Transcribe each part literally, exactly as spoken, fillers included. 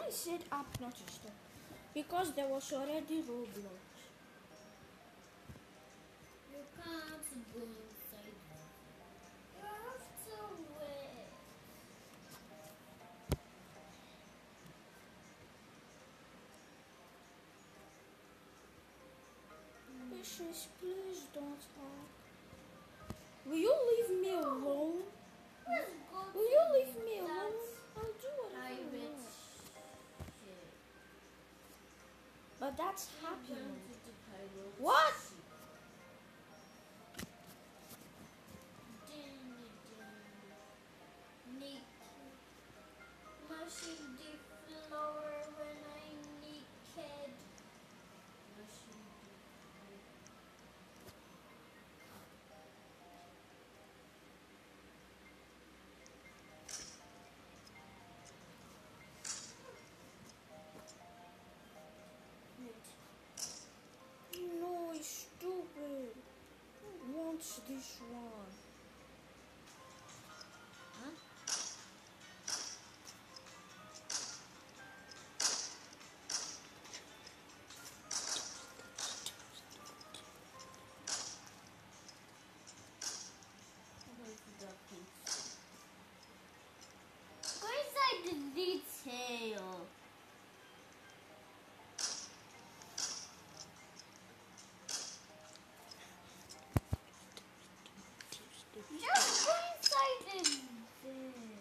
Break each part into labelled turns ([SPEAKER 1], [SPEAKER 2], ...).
[SPEAKER 1] I said up, not stop? Because there was already Roblox.
[SPEAKER 2] You can't go inside. You have to wait.
[SPEAKER 1] Precious, please don't talk. Will you leave me alone? Will you leave me alone? I'll do whatever I want. But that's happy. What?
[SPEAKER 2] Nick, mashing the floor when I naked.
[SPEAKER 1] No, it's stupid. Who wants this one?
[SPEAKER 2] Huh? Go inside the detail. Just go inside the thing.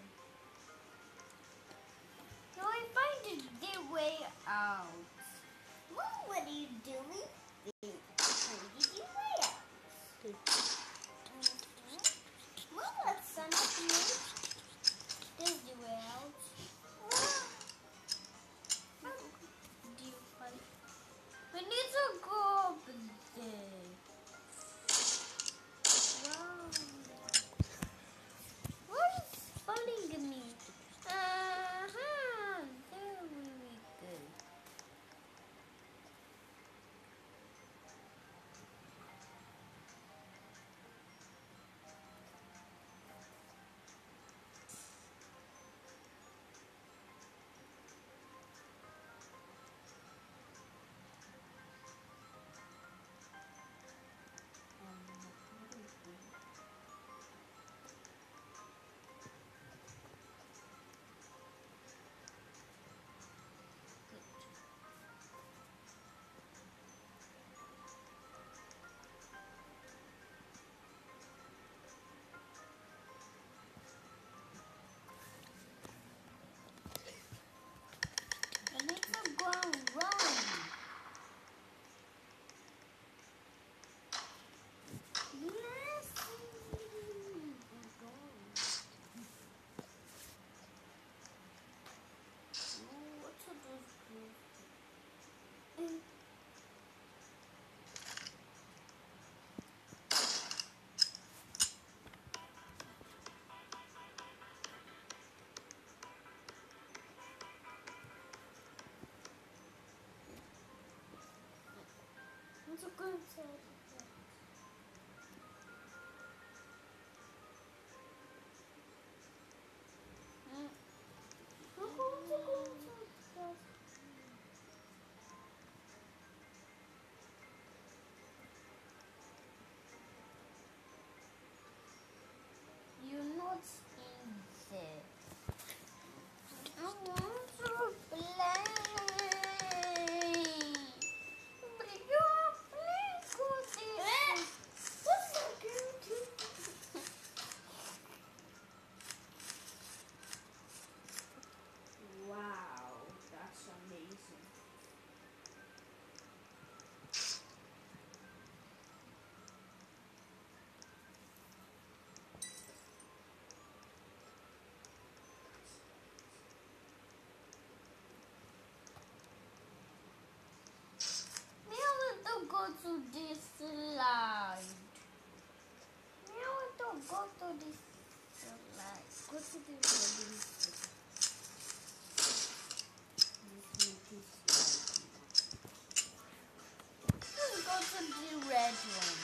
[SPEAKER 2] No, I find the way out. What, what are you doing? Finding the way out. Mm-hmm. Well, that's something. There's the way out. Do you find? We need to go up there. Wow. What is following me? Uh-huh. There we go. I need to go and run. Yes. Oh, what to do? Mm. Let's go inside. Mm. I'm going to go inside. You're not in there. I want to play. But you're playing good. What's that girl doing?
[SPEAKER 1] Wow, that's amazing.
[SPEAKER 2] We want to go to this slide. We want to go to this slide. Go to the wedding. Let's go to the red one.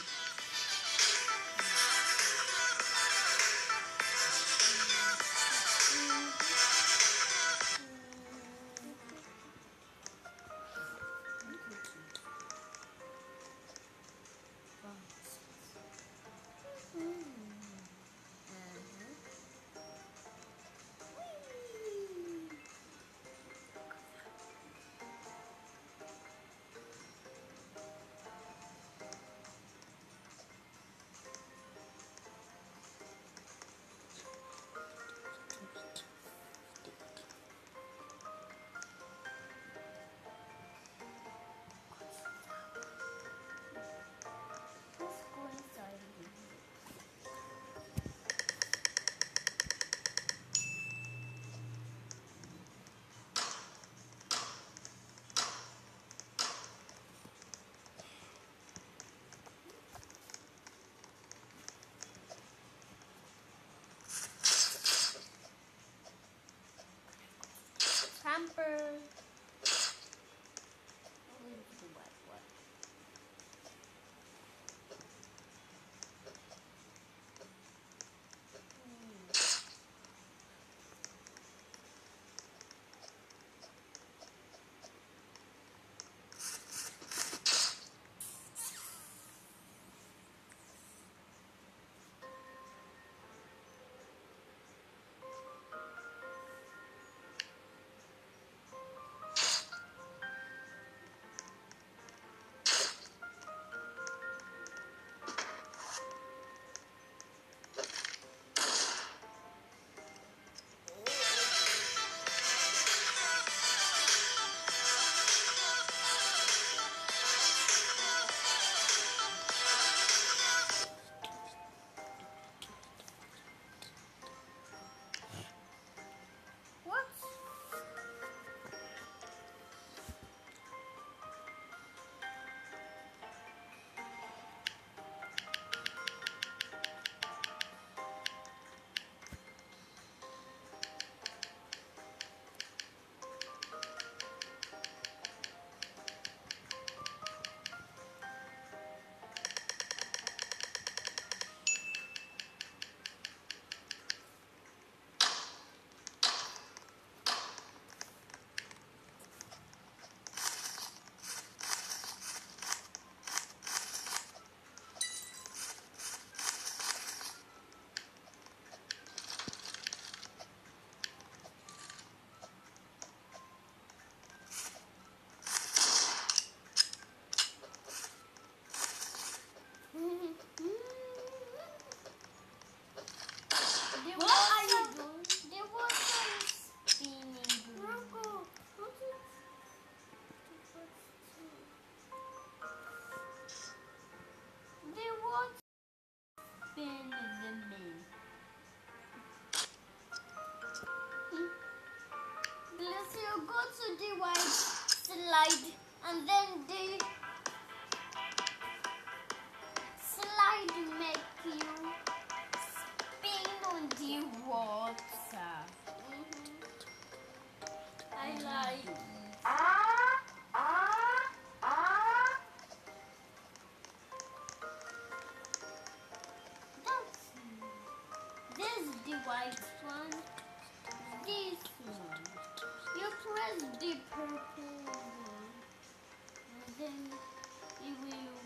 [SPEAKER 2] white one. This one. You press the purple one. And then you will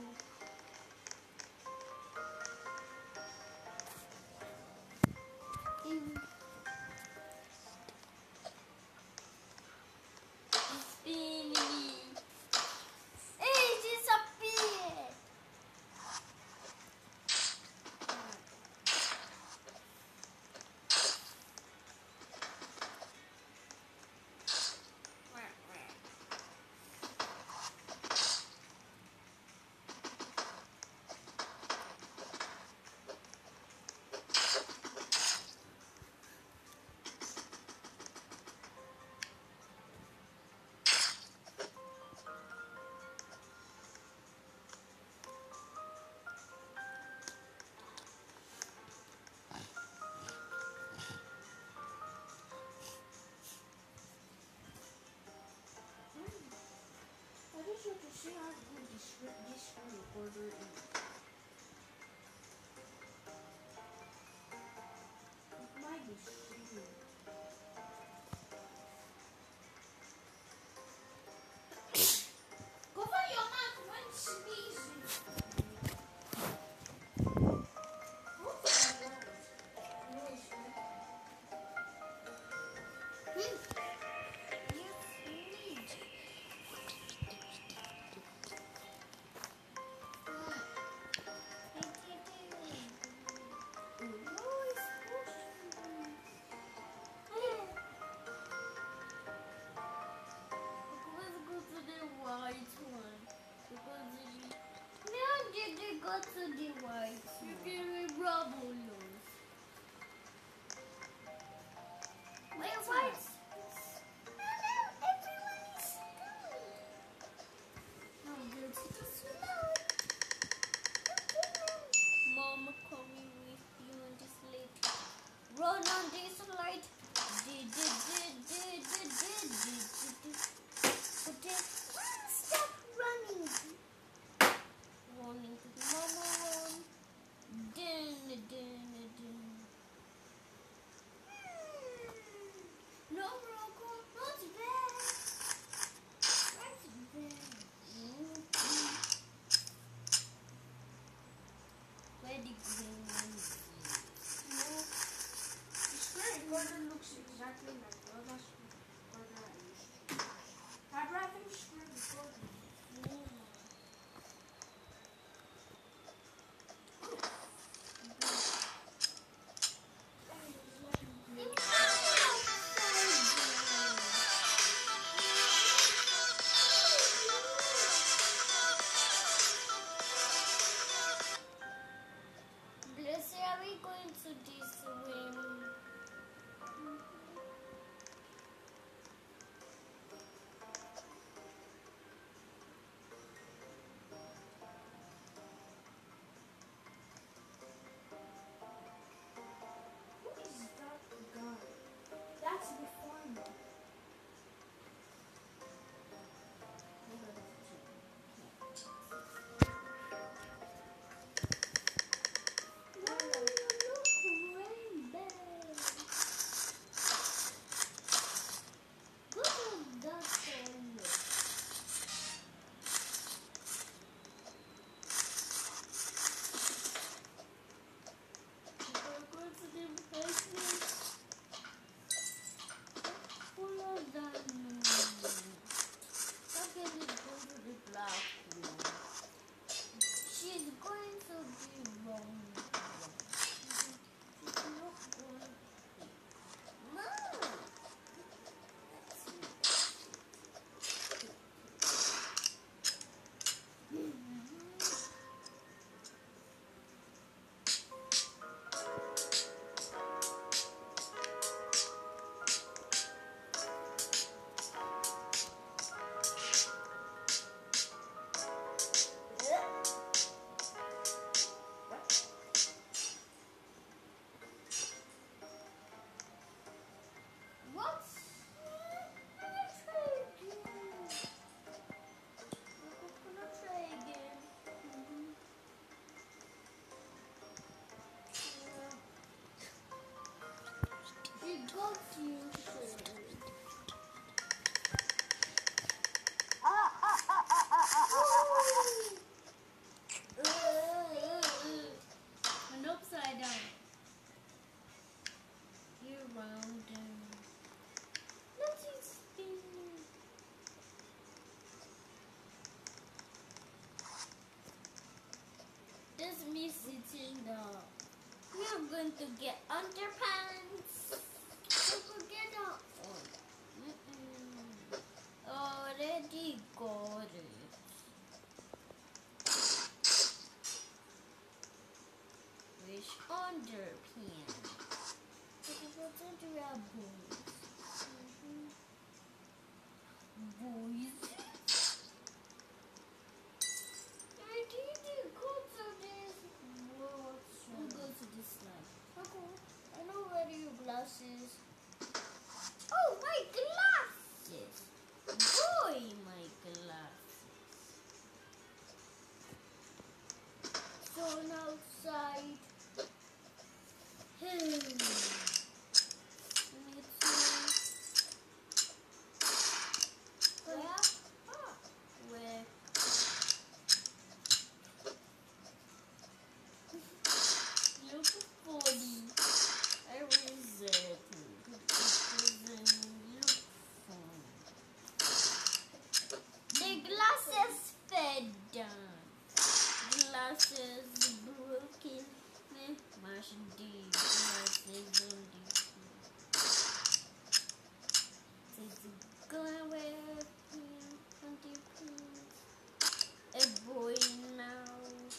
[SPEAKER 2] you spin me. It disappeared.
[SPEAKER 1] I just want to see how good this screen, this screen recorder is. It might be slow. Cover your mouth when sneezing. What's that noise?
[SPEAKER 2] Hmm. You sneeze. Go to the white. You give me Roblox. Wait, what? Hello, everyone is slow. Now go to the slow. Mom coming with you on this light. Run on this light. Did did did did did did did did. Stop running. Running to the mama run. Dun dun dun. No, Rocco, not bad. That's bad. Where the green one is?
[SPEAKER 1] No. The screen recorder looks exactly like the other screen recorder I used to. I'd rather screen recorder.
[SPEAKER 2] Blessy, are we going to this room?
[SPEAKER 1] Who is that guy? That's the farmer.
[SPEAKER 2] No, you look way bad. down. You round down. Nothing's spinning. That's me sitting down. We are going to get underpants. Don't forget that one. Mm-mm. Already got it. Which underpants? What's under our boys? Mm-hmm. Boys? I didn't go to this. We'll go to this slide. Okay. I know where your glasses. Oh, my glasses! Boy, my glasses. So outside. Hmm. Let me see. Where? Ah, where? Look funny. I was there too. It doesn't look fun. The glasses fell down. Glasses broken. Me mash the glasses on the floor. It's gonna wear on the pants. A boy now.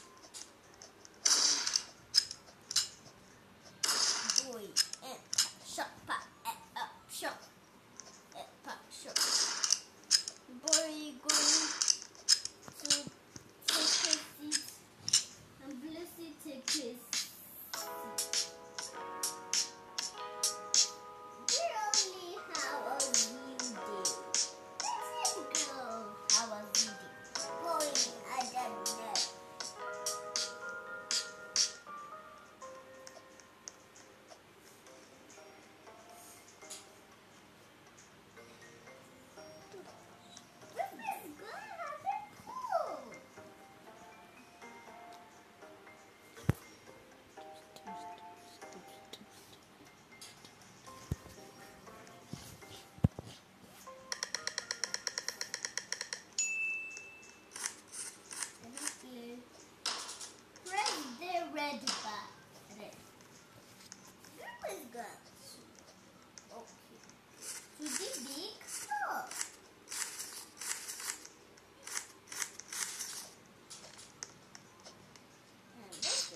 [SPEAKER 2] Boy and shop at up shop at pop shop. Boy going to take a seat and Blessy take his seat. Really, how was you doing? Let's go. How was you doing? Going, I don't know. Press the red button. Where is that? Okay. To the big store. And let's go.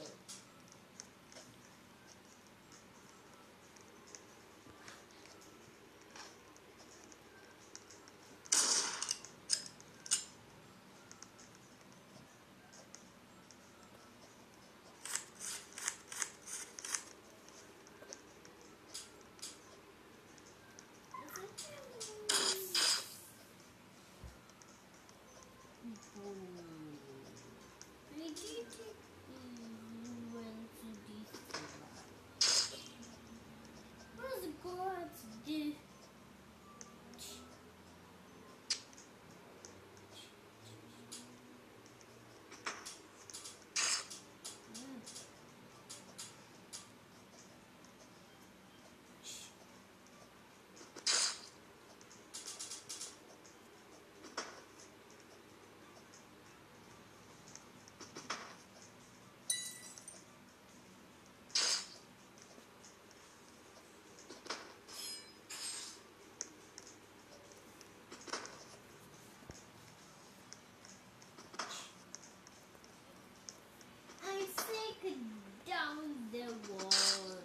[SPEAKER 2] Take down the water.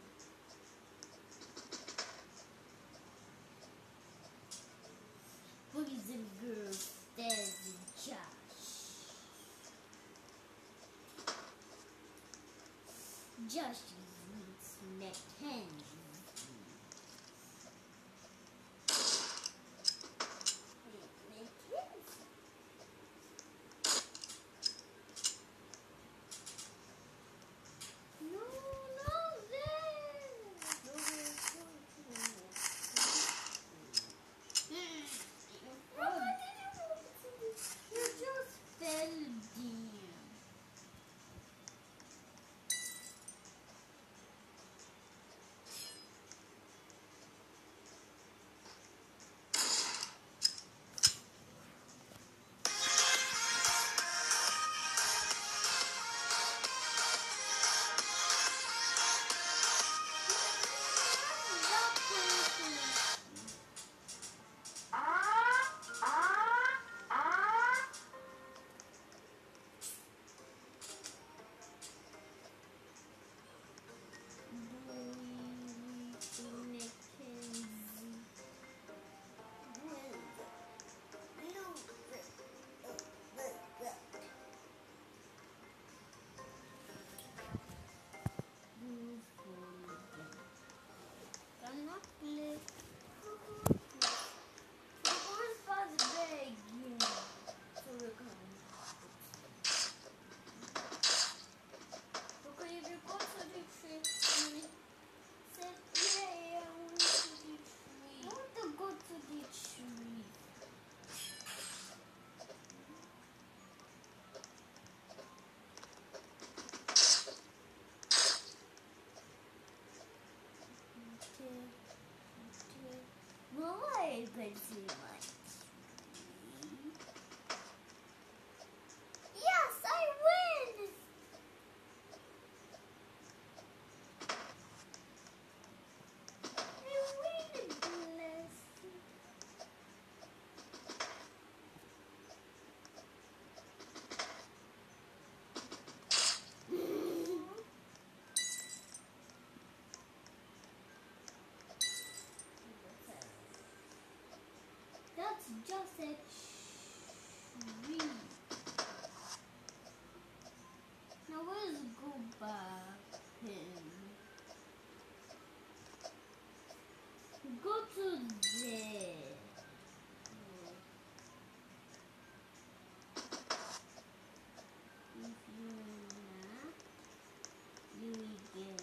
[SPEAKER 2] Boys and girls, there's Josh. Josh is Mackenzie. there. If you not, you again.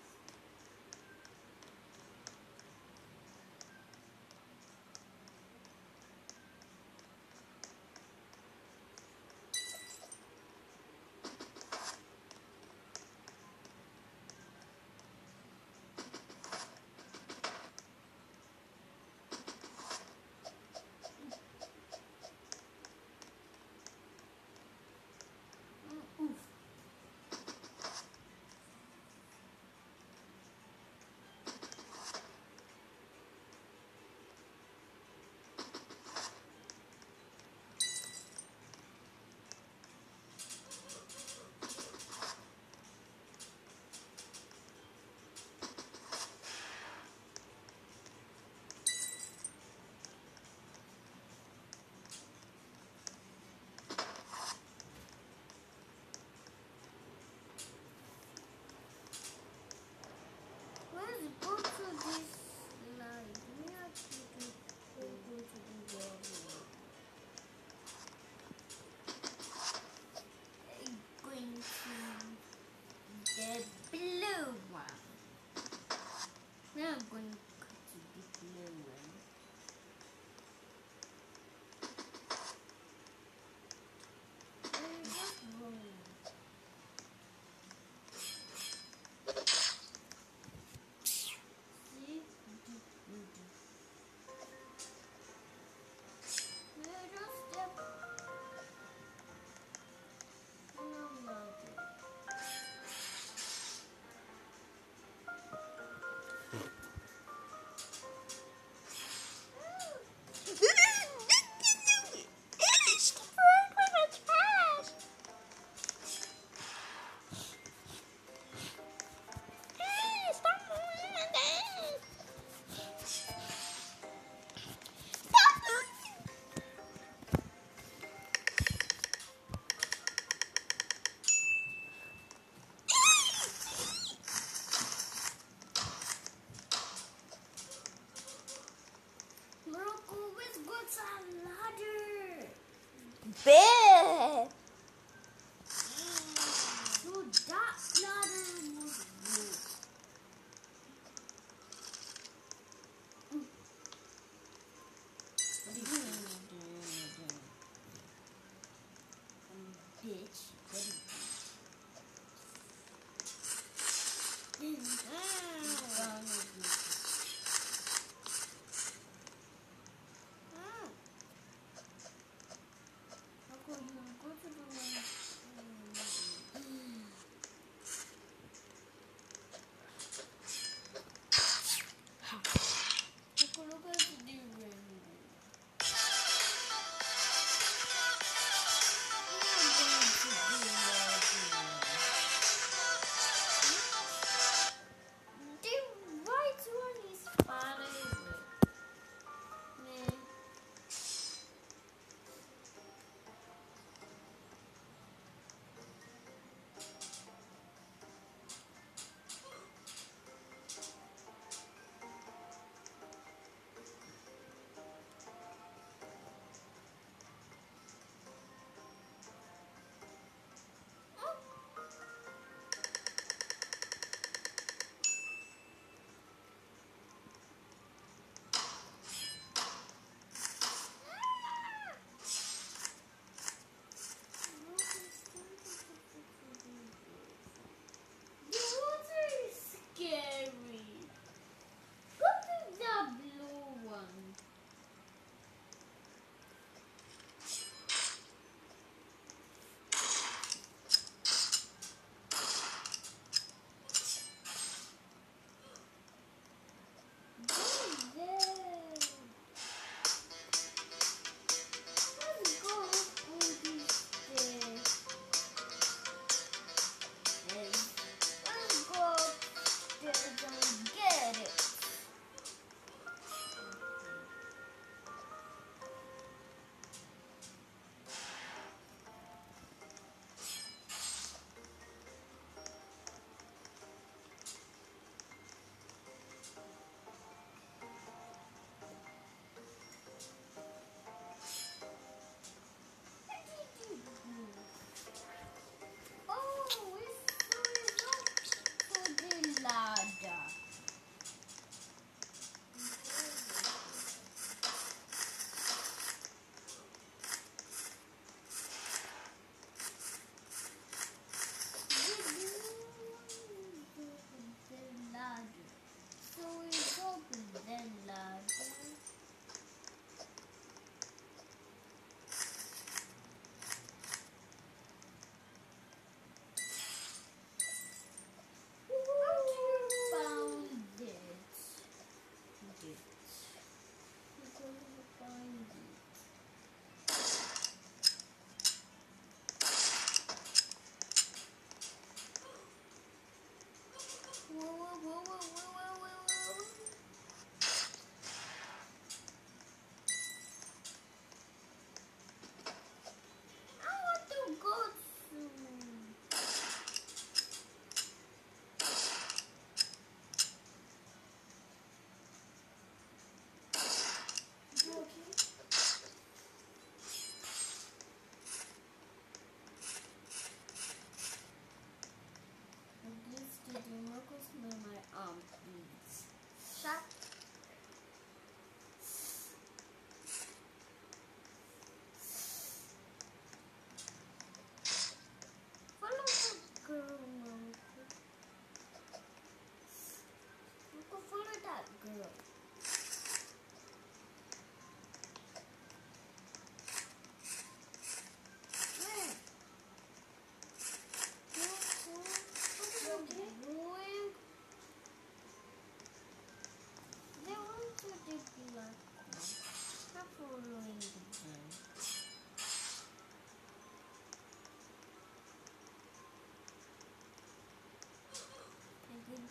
[SPEAKER 2] Let's go to this slide. We have to do, go go to the level. I'm going to the blue one. Now I'm going to go to the blue one. We're just rolling.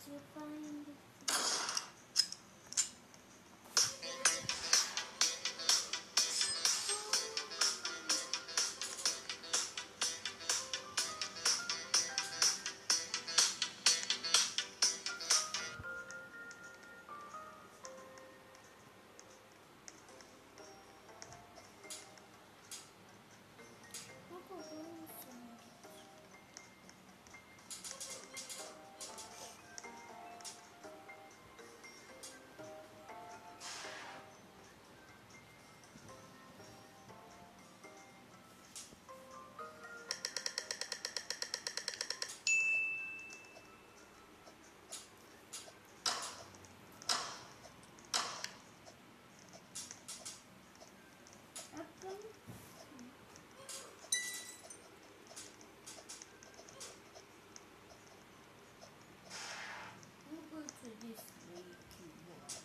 [SPEAKER 2] to find it. To this lady one.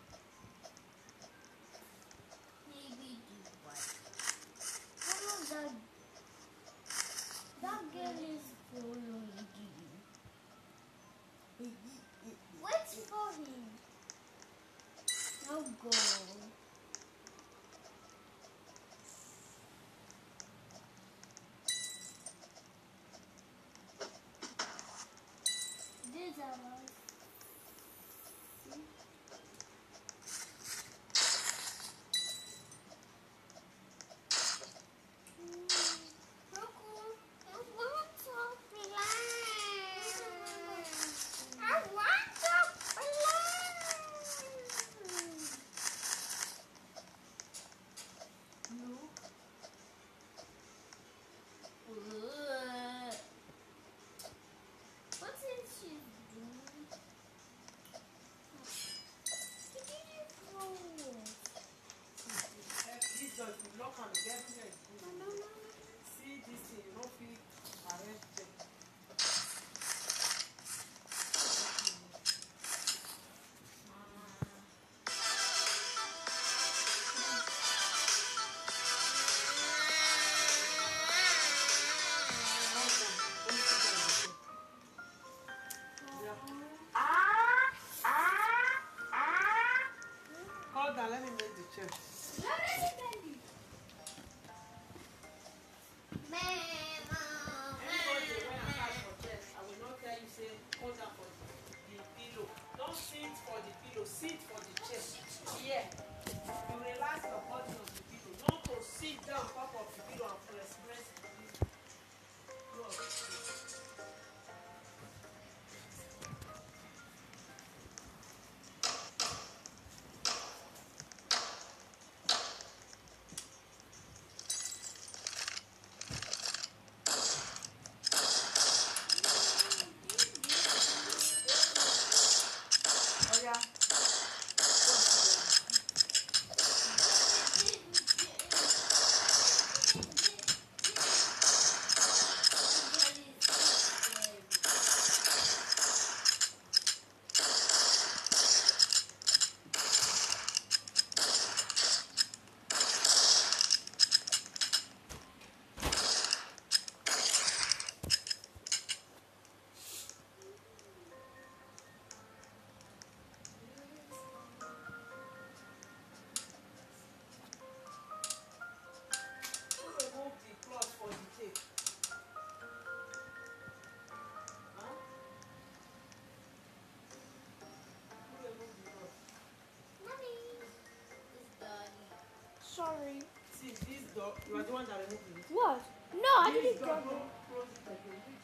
[SPEAKER 2] Maybe this one. Follow that. That girl is following you. Wait for him. Now go. These are us.
[SPEAKER 3] See this thing, you don't feel arrested. Hold on, let me make the chair. Sit for the pillow, sit for the chair. Yeah. You relax your body on the pillow. Not to sit down on top of the pillow and press, press the pillow. Oh yeah.
[SPEAKER 1] Sorry.
[SPEAKER 3] See, this door, you are the one that removed it.
[SPEAKER 1] What? No, I
[SPEAKER 3] This
[SPEAKER 1] didn't
[SPEAKER 3] door,
[SPEAKER 1] get it.
[SPEAKER 3] close it again.